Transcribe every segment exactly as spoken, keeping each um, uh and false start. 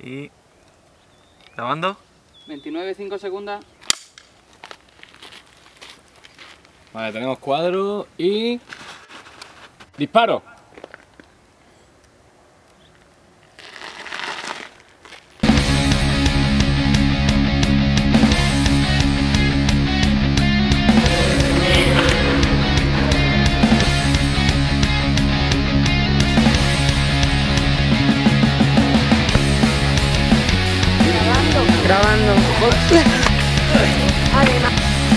Y... ¿grabando? veintinueve, cinco segundos. Vale, tenemos cuadro y... ¡disparo! Grabando. Además.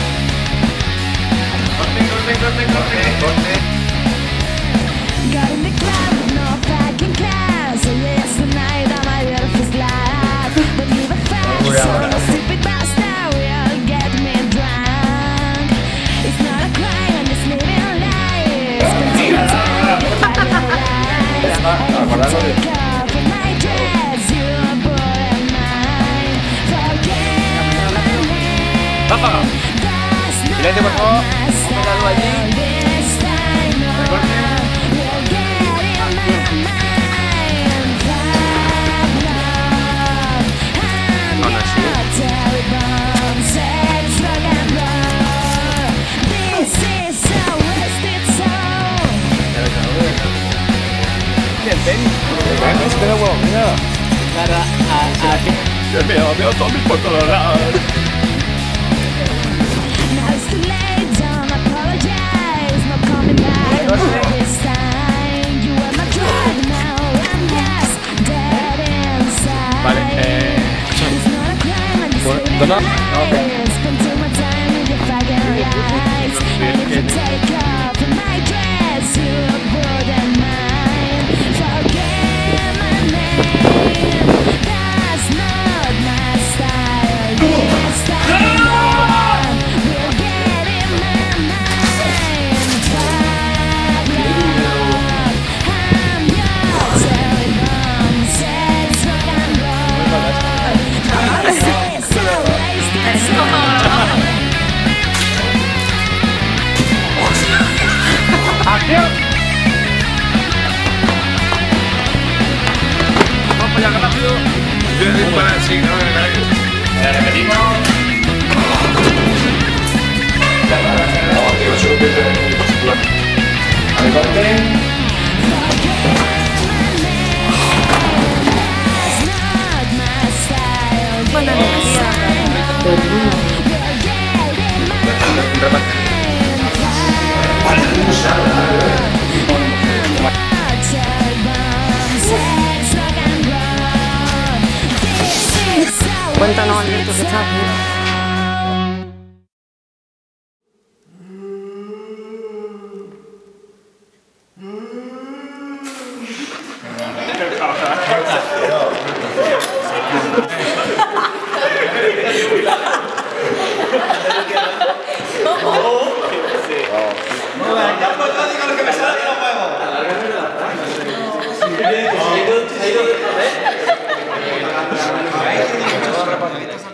Corte, corte, corte, corte, corte. Got in the club, no fucking cares. So yesterday that my life is life. Don't give a fuck, so no stupid bastard will get me drunk. It's not a crime, I'm just living life. Spend some time with my life. And if you take off of my dress, you are bored of mine. Forget my name. That's Silencio, por favor. not my Póngalo allí. style. This time around, we'll get in my mind. Five love, I'm Aún así. your telephone, sex, rock and roll. This is a wasted soul. ¡Espera, huevón! ¡Mira! Cara a, a... ¡Dios mío! ¡Veo zombies por todos lados! Now it's too late, don't apologize. No coming back this time. You were my drug, now I'm just dead inside. Vale, eh... It's not a crime, I'm just Bueno, living no, no, life. Spend too much time with your fucking lies. And if you take off my dress, you look good and mine. Forget my name, that's not my style. This time around, we'll get in my mind. Fuck love, I'm your telephone, sex, rock and roll. This is a wasted soul. Vamos allá, rápido. Voy a disparar, sí, no me caigo. Ya repetimos. A ver, corte. Buena energía. Cuéntanos, Alberto, que estás aquí. Ha ido, ha ido,